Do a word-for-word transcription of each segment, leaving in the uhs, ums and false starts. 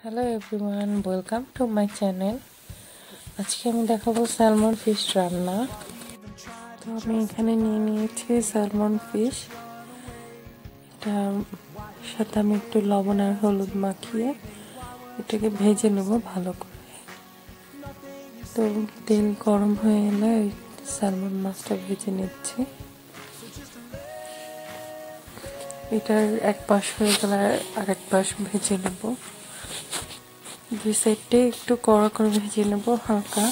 Hello everyone, welcome to my channel. আজকে আমি দেখাবো স্যালমন ফিশ রান্না। তো আমি এখানে নিয়ে নিয়েছি স্যালমন ফিশ। এটা সাথে আমি একটু লবণ আর হলুদ মাখিয়ে এটাকে ভেজে নেব ভালো করে। তো তেল গরম হয়ে এলে স্যালমন মাছটা ভেজে নিচ্ছি। এটার এক পাশ হয়ে গেলে আরেক পাশ ভেজে নেব। দুই সাইডে একটু কড়া করে ভেজে নেব হালকা,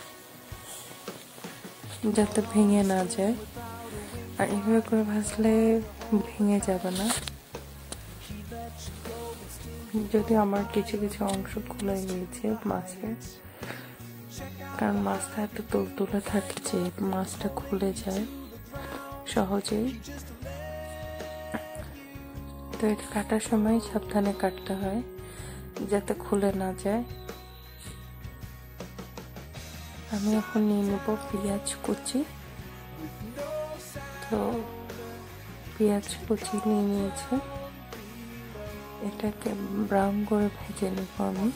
যাতে ভেঙে না যায়। আর এভাবে করে ভাজলে ভেঙে যাবে না। যদি আমার কিছু কিছু অংশ খুলে গিয়েছে মাছের, কারণ মাছটা এত তুলতুলে থাকে যে মাছটা খুলে যায় সহজেই। তো এটা কাটার সময় সাবধানে কাটতে হয় যাতে খুলে না যায়। আমি এখন নিয়ে নেব পেঁয়াজ কুচি। তো পেঁয়াজ কুচি নিয়ে নিয়েছি, এটাকে ব্রাউন করে ভেজে নেব আমি।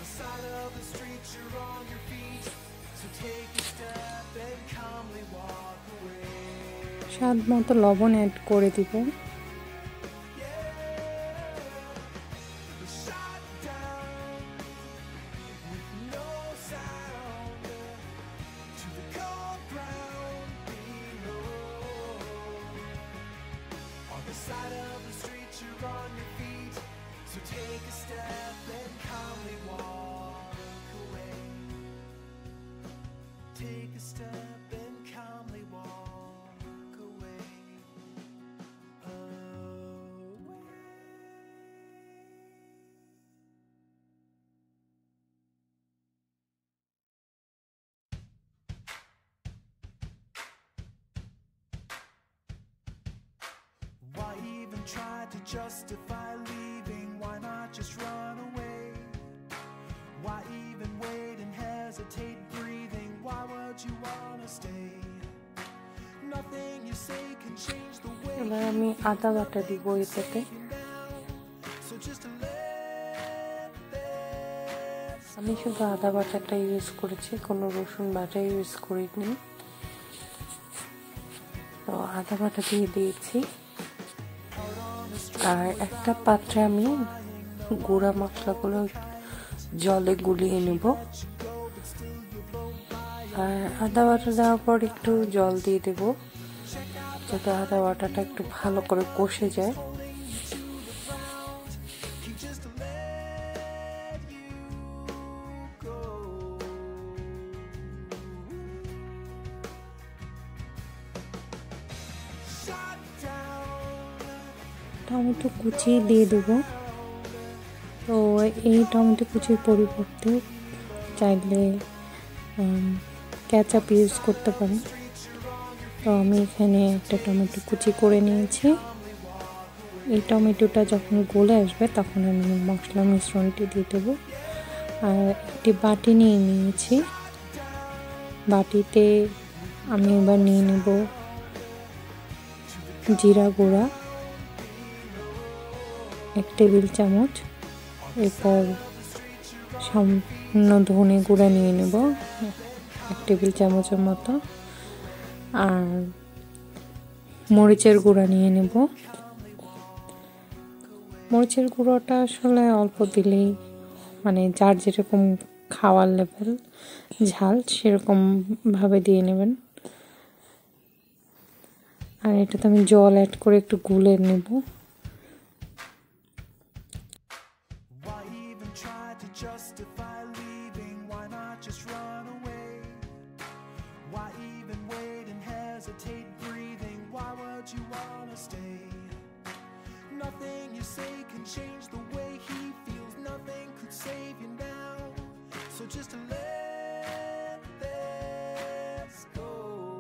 স্বাদ মতো লবণ অ্যাড করে দিব। Take a step and calmly walk away. Away. Why even try to justify leaving? Why not just run away? Why even wait and hesitate breathing? Why would you wanna stay? Nothing you say can change the way. এবার আমি আদা বাটা দিব এটাতে। So just let this. আমি শুধু আদা বাটাটা use করেছি, কোনো রসুন বাটা ইউজ করিনি। তো আদা বাটা দিয়ে দিয়েছি। আর একটা পাত্রে আমি গুঁড়া মশলাগুলো জলে গুলিয়ে নেব। আর আদা বাটা দেওয়ার পর একটু জল দিয়ে দেব যাতে আদা বাটাটা একটু ভালো করে কষে যায়। টমেটো কুচি দিয়ে দেব। তো এই টমেটো কুচির পরিবর্তে চাইলে কেচাপ ইউজ করতে পারেন। তো আমি এখানে একটা টমেটো কুচি করে নিয়েছি। এই টমেটোটা যখন গলে আসবে তখন আমি মশলা মিশ্রণটি দিয়ে দেবো। আর একটি বাটি নিয়ে নিয়েছি, বাটিতে আমি এবার নিয়ে নেব জিরা গুঁড়া এক টেবিল চামচ, এরপর সামান্য ধনে গুঁড়া নিয়ে নেব এক টেবিল চামচের মতো, আর মরিচের গুঁড়া নিয়ে নেব। মরিচের গুঁড়োটা আসলে অল্প দিলেই, মানে যার যেরকম খাওয়ার লেভেল ঝাল সেরকম ভাবে দিয়ে নেবেন। আর এটাতে আমি জল অ্যাড করে একটু গুলে নেব। Justify leaving, why not just run away? Why even wait and hesitate breathing? Why would you wanna stay? Nothing you say can change the way he feels. Nothing could save you now. So just let this go.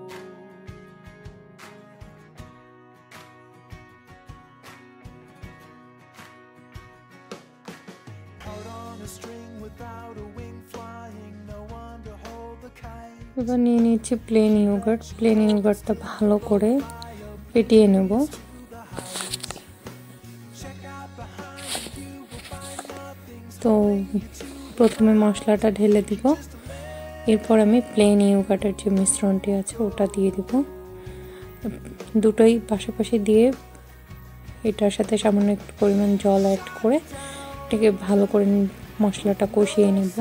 Out on a string without a wing flying, no one to hold the kite. এবার নিয়ে নিচ্ছি plane yogurt. Plane ইয়োগার্টটা ভালো করে ফেটিয়ে নেব। তো প্রথমে মশলাটা ঢেলে দিব, এরপর আমি প্লেন ইয়োগার্টের যে মিশ্রণটি আছে ওটা দিয়ে দিব। দুটোই পাশাপাশি দিয়ে এটার সাথে সামান্য একটু পরিমাণ জল অ্যাড করে এটাকে ভালো করে মশলাটা কষিয়ে নেব।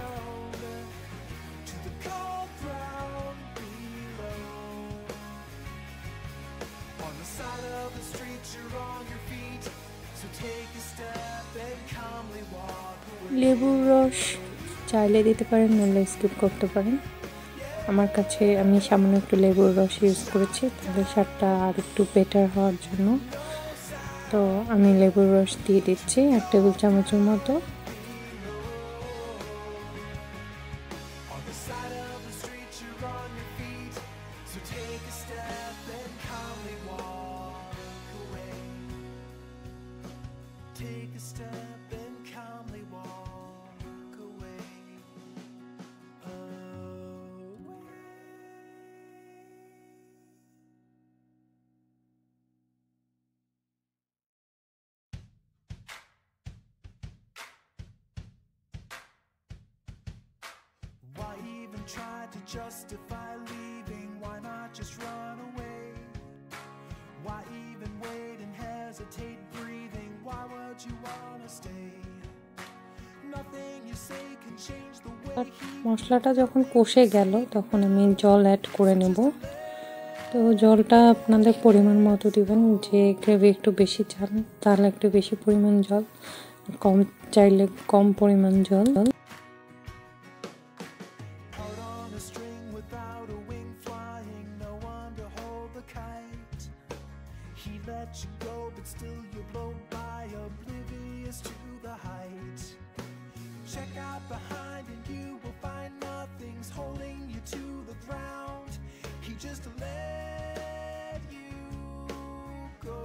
লেবুর রস চাইলে দিতে পারেন, নাহলে স্কিপ করতে পারেন। আমার কাছে আমি সামান্য একটু লেবুর রস ইউজ করেছি, তাহলে স্বাদটা আর একটু বেটার হওয়ার জন্য। তো আমি লেবুর রস দিয়ে দিচ্ছি এক টেবিল চামচের মতো। Try to justify leaving, why not just run away? Why even wait and hesitate breathing? Why would you wanna stay? Nothing you say can change the way he... মশলাটা যখন কষে গেল তখন আমি জল অ্যাড করে নেব। তো জলটা আপনাদের পরিমাণ মতো দিবেন, যে গ্রেভি একটু বেশি চান তাহলে একটু বেশি পরিমাণ জল, কম চাইলে কম পরিমাণ জল। He let you go, but still you blow by, oblivious to the height. Check out behind and you will find nothing's holding you to the ground. He just let you go.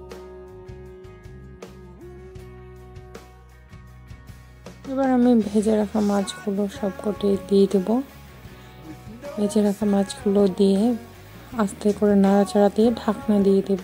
এবার আমি ভেজে রাখা মাছগুলো সবকটি দিয়ে দেব। ভেজে রাখা মাছগুলো দিয়ে আস্তে করে নাড়াচাড়া দিয়ে ঢাকনা দিয়ে দেব।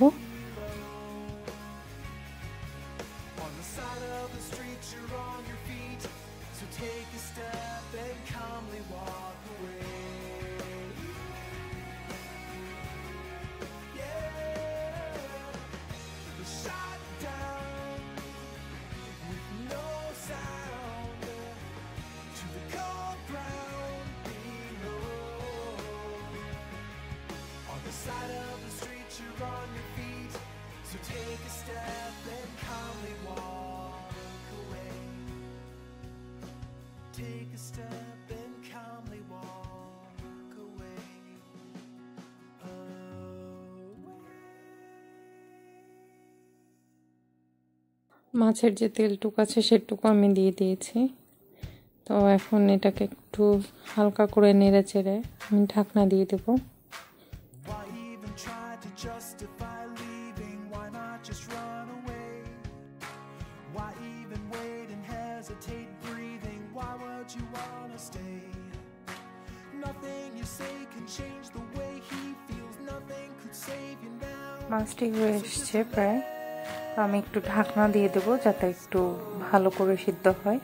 Side of the street, you're on your feet, so take a step and calmly walk away. Take a step and calmly walk away. মাছের যে তেলটুকু আছে সেটুকু আমি দিয়ে দিয়েছি। তো এখন এটাকে একটু হালকা করে নেড়ে চেড়ে আমি ঢাকনা দিয়ে দেবো। Justify leaving, why not just run away? Why even wait and hesitate breathing? Why would you wanna stay? Nothing you say can change the way he feels. Nothing could save you now. মাছটি হয়ে এসছে প্রায়, তো আমি একটু ঢাকনা দিয়ে দেবো যাতে একটু ভালো করে সিদ্ধ হয়।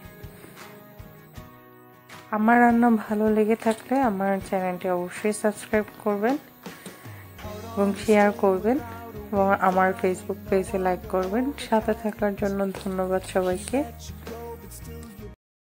আমার রান্না ভালো লেগে থাকলে আমার চ্যানেলটি অবশ্যই সাবস্ক্রাইব করবেন এবং শেয়ার করবেন এবং আমার ফেসবুক পেজে লাইক করবেন। সাথে থাকার জন্য ধন্যবাদ সবাইকে।